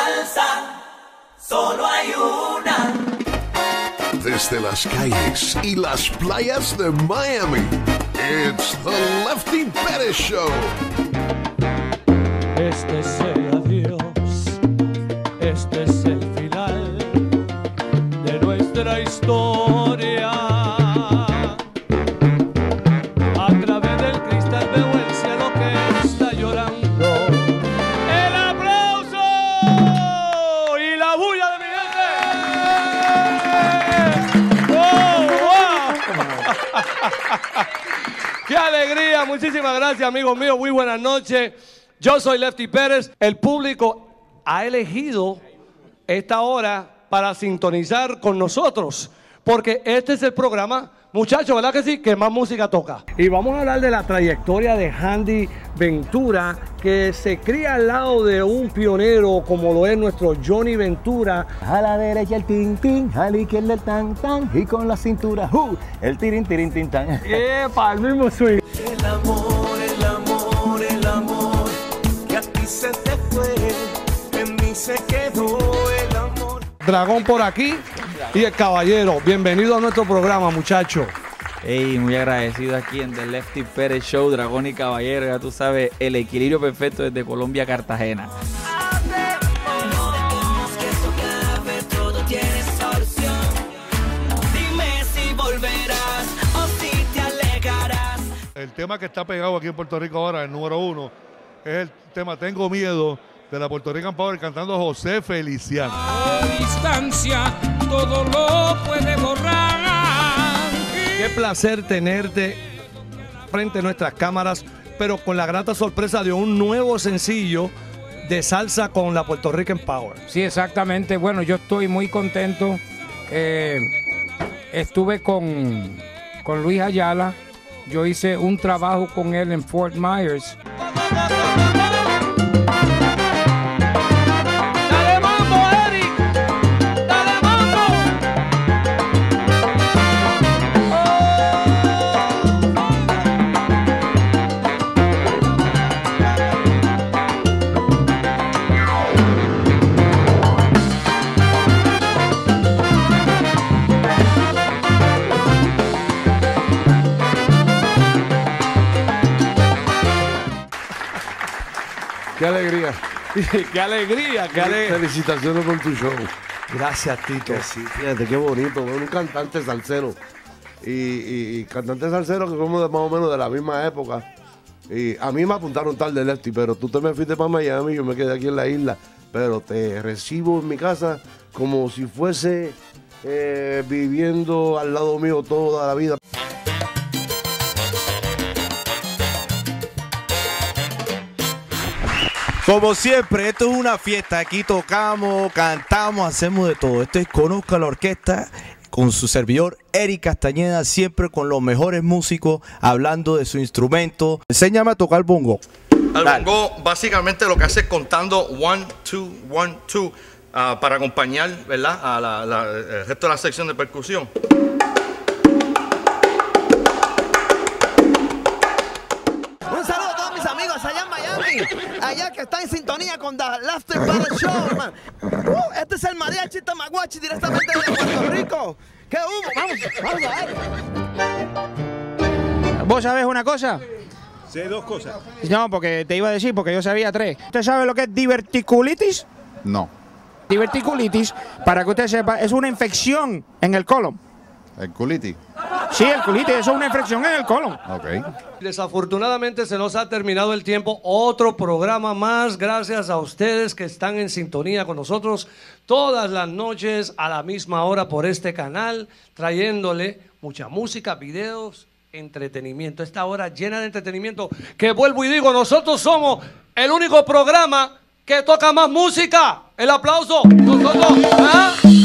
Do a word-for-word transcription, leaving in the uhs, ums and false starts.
salsa, solo hay una. Desde las calles y las playas de Miami, it's the Lefty Perez Show. Este es el adiós, este es el final de nuestra historia. A través del cristal veo el cielo que está llorando. ¡El aplauso y la bulla de mi gente! ¡Oh, wow! ¡Qué alegría! Muchísimas gracias, amigos míos. Muy buenas noches. Yo soy Lefty Perez. El público ha elegido esta hora para sintonizar con nosotros, porque este es el programa, muchachos, ¿verdad que sí?, que más música toca. Y vamos a hablar de la trayectoria de Handy Ventura, que se cría al lado de un pionero como lo es nuestro Johnny Ventura. A la derecha el tin tin, a la izquierda el tan tan, y con la cintura, uh, el tirin tirin tin tan. ¡Epa! El mismo swing. El amor, el amor, el amor, que a ti se te fue, en mí se quedó el amor. Dragón por aquí y el caballero. Bienvenido a nuestro programa, muchachos. Hey, muy agradecido aquí en The Lefty Perez Show, Dragón y Caballero. Ya tú sabes, el equilibrio perfecto desde Colombia a Cartagena. El tema que está pegado aquí en Puerto Rico ahora, el número uno, es el tema Tengo Miedo, de la Puerto Rican Power, cantando José Feliciano. A distancia todo lo puede borrar. Qué placer tenerte frente a nuestras cámaras, pero con la grata sorpresa de un nuevo sencillo de salsa con la Puerto Rican Power. Sí, exactamente. Bueno, yo estoy muy contento. Eh, estuve con, con Luis Ayala. Yo hice un trabajo con él en Fort Myers. ¡Dale mambo, Eric! ¡Dale mambo! Qué alegría. ¡Qué alegría! ¡Qué alegría! Felicitaciones por tu show. Gracias, Tito. Que sí, fíjate qué bonito, ver un cantante salsero. Y, y, y cantante salsero que somos de más o menos de la misma época. Y a mí me apuntaron tarde, Lefty, pero tú te me fuiste para Miami, yo me quedé aquí en la isla. Pero te recibo en mi casa como si fuese eh, viviendo al lado mío toda la vida. Como siempre, esto es una fiesta. Aquí tocamos, cantamos, hacemos de todo. Esto es Conozca la Orquesta con su servidor Eric Castañeda, siempre con los mejores músicos, hablando de su instrumento. Enséñame a tocar bongo. El bongo básicamente lo que hace es contando one, two, one, two, uh, para acompañar, ¿verdad?, a la, la, el resto de la sección de percusión. Allá que está en sintonía con The Lefty Perez Show, man. Uh, este es el mariachi Tamaguachi directamente de Puerto Rico. ¿Qué hubo? Vamos, vamos a ver. ¿Vos sabés una cosa? Sé dos cosas. No, porque te iba a decir, porque yo sabía tres. ¿Usted sabe lo que es diverticulitis? No. Diverticulitis, para que usted sepa, es una infección en el colon. ¿El culitis? Sí, el culitis, eso es una infección en el colon. Ok. Desafortunadamente se nos ha terminado el tiempo. Otro programa más, gracias a ustedes que están en sintonía con nosotros todas las noches a la misma hora por este canal, trayéndole mucha música, videos, entretenimiento. Esta hora llena de entretenimiento, que vuelvo y digo, nosotros somos el único programa que toca más música. El aplauso. Nosotros, ¿ah?